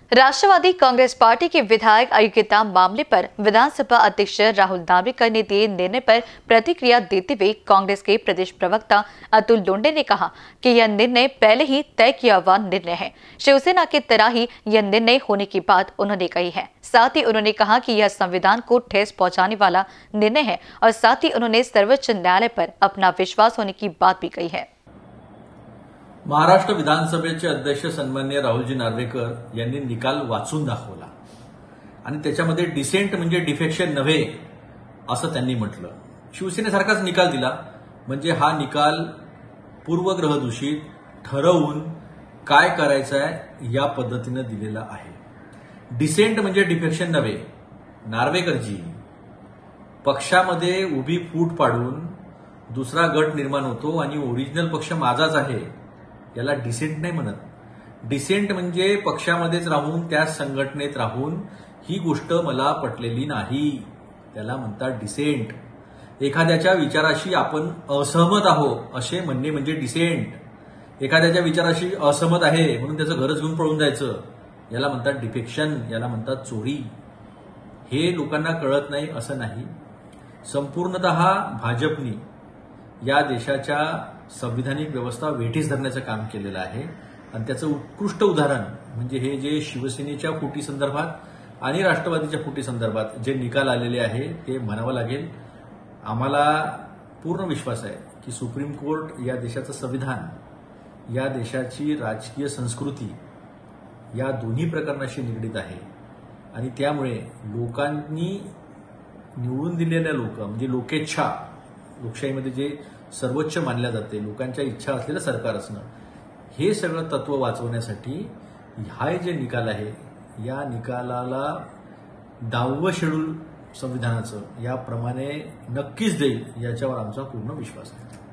Rashtrawadi Congress party के विधायक अयोग्यता मामले पर विधानसभा अध्यक्ष राहुल नार्वेकर ने दिए निर्णय पर प्रतिक्रिया देते हुए कांग्रेस के प्रदेश प्रवक्ता अतुल लोंढे ने कहा कि यह निर्णय पहले ही तय किया हुआ निर्णय है। शिवसेना की तरह ही यह निर्णय होने की बात उन्होंने कही है। साथ ही उन्होंने कहा कि यह संविधान को ठेस पहुंचाने वाला निर्णय है और साथ ही उन्होंने सर्वोच्च न्यायालय पर अपना विश्वास होने की बात भी कही है। महाराष्ट्र विधानसभेचे अध्यक्ष सन्माननीय राहुलजी नार्वेकर यांनी निकाल वाचून दाखवला आणि त्याच्यामध्ये डिसेंट म्हणजे डिफेक्शन नव्हे असं त्यांनी म्हटलं। शिवसेनेसारखाच निकाल दिला म्हणजे हा निकाल पूर्वग्रहदूषित ठरवून काय करायचं आहे या पद्धतीने दिलेला आहे। डिसेंट म्हणजे डिफेक्शन नव्हे। नार्वेकरजी पक्षामध्ये उभी फूट पाडून दुसरा गट निर्माण होतो आणि ओरिजिनल पक्ष माझाच आहे याला डिसेंट नाही म्हणत। डिसेंट म्हणजे पक्षामध्येच राहून त्या संघटनेत राहून ही गोष्ट मला पटलेली नाही त्याला म्हणतात डिसेंट। एखाद्याच्या विचाराशी आपण असहमत आहोत असे म्हणणे म्हणजे डिसेंट। एखाद्याच्या विचाराशी असहमत आहे म्हणून त्याचं घरच घेऊन पळून जायचं याला म्हणतात डिफेक्शन, याला म्हणतात चोरी। हे लोकांना कळत नाही असं नाही। संपूर्णतः भाजपनी या देशाच्या संविधानिक व्यवस्था वेठीस धरण्याचं काम केलेलं आहे आणि त्याचं उत्कृष्ट उदाहरण म्हणजे हे जे शिवसेनेच्या फुटी संदर्भात आणि राष्ट्रवादीच्या फुटी संदर्भात जे निकाल आलेले आहे ते म्हणावं लागेल। आम्हाला पूर्ण विश्वास आहे की सुप्रीम कोर्ट या देशाचं संविधान, या देशाची राजकीय संस्कृती या दोन्ही प्रकरणाशी निगडीत आहे आणि त्यामुळे लोकांनी निवडून दिलेल्या लोक म्हणजे लोकेच्छा, लोकशाहीमध्ये जे सर्वोच्च मानल्या जाते, लोकांच्या इच्छा असलेलं सरकार असणं, हे सगळं तत्व वाचवण्यासाठी हा जे निकाल आहे या निकालाला 10वं शेड्यूल संविधानाचं याप्रमाणे नक्कीच देईल याच्यावर आमचा पूर्ण विश्वास आहे।